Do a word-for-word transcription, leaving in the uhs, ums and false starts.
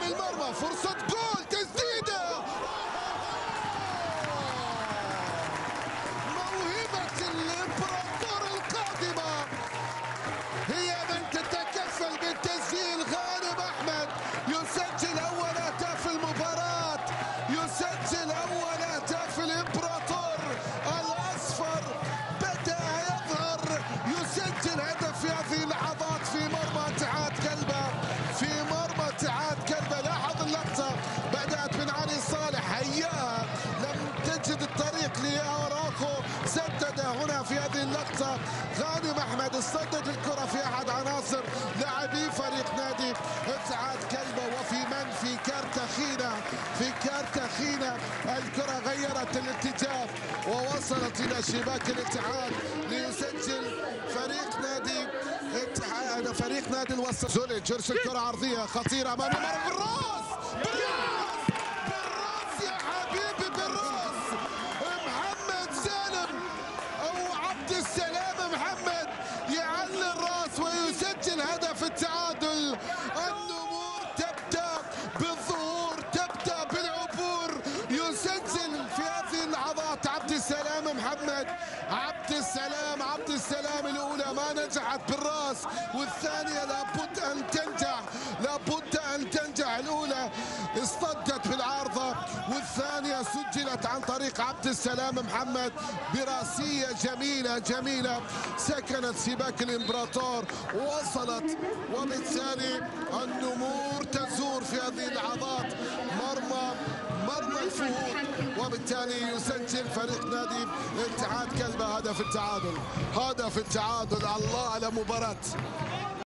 المرمى، فرصة جول، تسديدة، موهبة الإمبراطور القادمة هي من تتكفل بالتسجيل. غانم أحمد يسجل أول أهداف المباراة، يسجل أول أهداف الإمبراطور الأصفر، بدأ يظهر، يسجل هدف في هذه اللحظات في مرمى اتحاد كلبة، في مرمى اتحاد كلبة. لاحظ اللقطة بدأت من علي صالح، هيأها، لم تجد الطريق لأراخو، سدد هنا في هذه اللقطة. غانم أحمد استسدد الكرة في أحد عناصر لاعبي فريق نادي اتحاد كلبة، وفي من في كارتاخينا، في كارتاخينا الكرة غيرت الاتجاه ووصلت إلى شباك الاتحاد ليسجل فريق نادي اتحاد، فريق نادي الوسط. زوليج يرسل كرة عرضية خطيرة أمام المرمى، بالراس، بالراس، بالراس يا حبيبي، بالراس. محمد سالم أو عبد السلام محمد يعلي الراس ويسجل هدف التعادل. النمور تبدأ بالظهور، تبدأ بالعبور، يسجل في هذه اللحظات عبد السلام محمد. عبد السلام عبد السلام الأولى ما نجحت بالراس، والثانية لابد أن تنجح، لابد أن تنجح. الأولى اصطدت بالعارضة، والثانية سجلت عن طريق عبد السلام محمد براسية جميلة جميلة سكنت شباك الإمبراطور ووصلت، وبالتالي النمور تزور في هذه اللحظات مرمى مرمى الفهود، وبالتالي يسجل فريق نادي اتحاد كلبة هدف التعادل، هدف التعادل. الله على مباراة